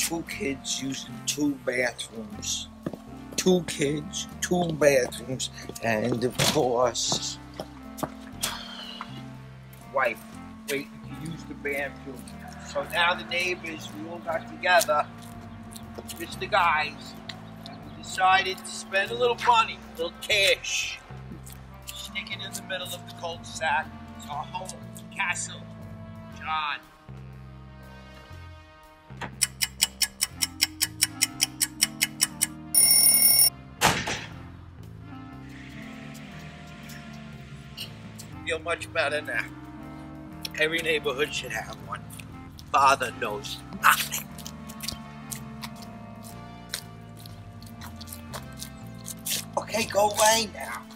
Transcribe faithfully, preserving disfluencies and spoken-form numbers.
two kids using two bathrooms. Two kids, two bathrooms, and of course, wife waiting to use the bathroom. So now the neighbors, we all got together, just the guys, and we decided to spend a little money, a little cash, stick it in the middle of the cul-de-sac. It's our home, Castle John. Feel much better now. Every neighborhood should have one. Father knows nothing. Okay, go away now.